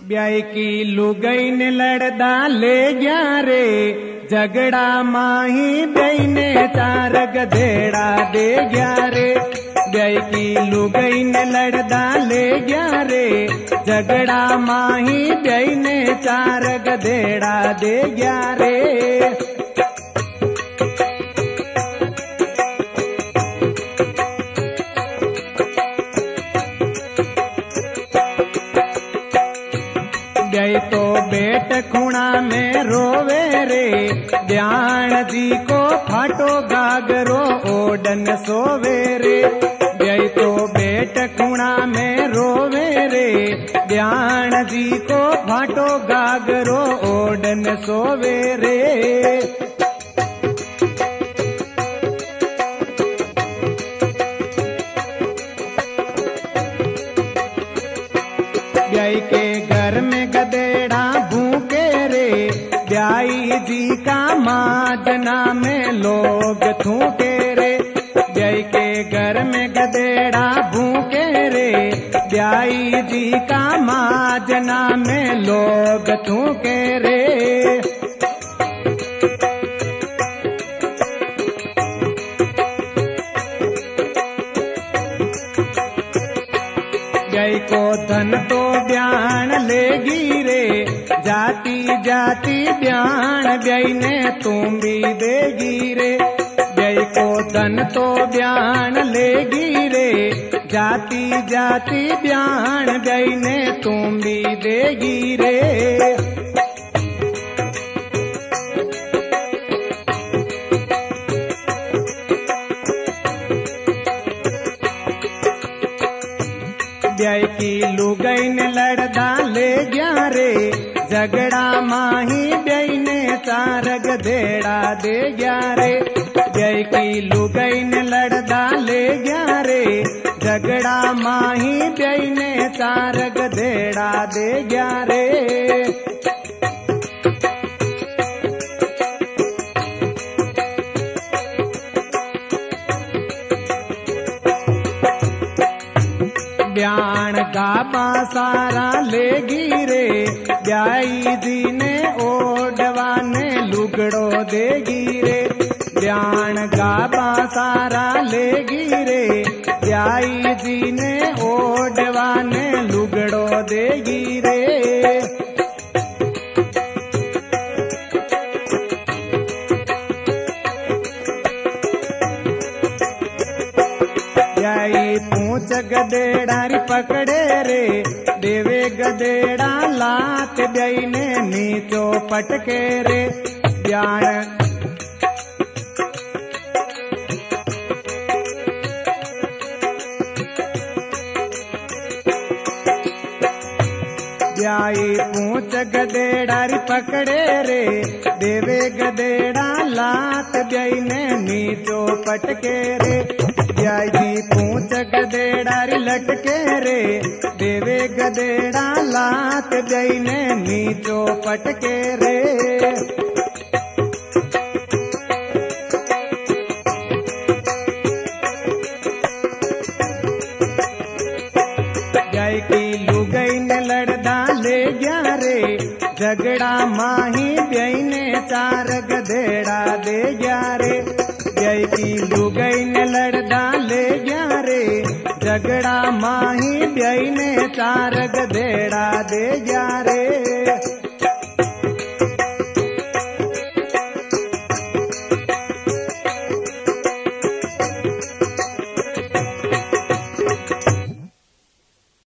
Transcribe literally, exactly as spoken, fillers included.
ब्याई की लुगई ने लड़दा ले गया रे, झगड़ा माही ब्याई ने चार गधेड़ा दे गया रे। ब्याई की लुगई ने लड़दा ले गया रे, झगड़ा माही ब्याई ने चार गधेड़ा दे गया रे। ब्याई तो बेट खुणा में रोवे रे, ध्यान जी को फाटो गागरो ओडन सोवे रे। ब्याई तो बेट खुणा में रोवे रे, ध्यान जी को फाटो गागरो ओडन सोवे रे। ब्याई के घर में गधेड़ा भूखे रे, ब्याई जी का माजना में लोग थूके रे। ब्याई के घर में गधेड़ा भूखे रे, ब्याई जी का माजना में लोग थूके रे। ब्याई को धन तो ब्याण लेगी रे, जाती जाती ब्याण ब्याई ने तुम भी देगी रे। ब्याई को धन तो ब्याण लेगी रे, जाती जाती ब्याण ब्याई ने तुम भी देगी रे। ब्याई की लुगई ने लड़दा ले गया रे, झगड़ा माही ब्याई ने चार गधेड़ा दे गया रे। ब्याई की लुगई ने लड़दा ले गया रे, झगड़ा माही ब्याई ने चार गधेड़ा दे गया रे। ब्याण गाबा सारा लेगी रे, ब्याई जी ने ओडवा ने लुगड़ो देगी रे। ब्याण गाबा सारा लेगी रे, ब्याई जी ने ओडवा ने लुगड़ो देगी रे। ब्याई पूछ गधेड़ा री पकड़े रे, देवे गधेड़ा लात ब्याई ने नीचो पटके रे। ब्याण ब्याई पूछ गधेड़ा री पकड़े रे, देवे गधेड़ा लात ब्याई ने नीचो पटके रे। ब्याई जी पूछ गधेड़ा री लटके रे, देवे गधेड़ा लात ब्याई ने नीचो पटके रे। ब्याई की लुगई ने लड़दा ले गया रे, झगड़ा माही ब्याई ने चार गधेड़ा दे गया रे। ब्याई की लुगई ने लड़दा ले गया रे, झगड़ा माही ब्याई ने चार गधेड़ा दे गया रे।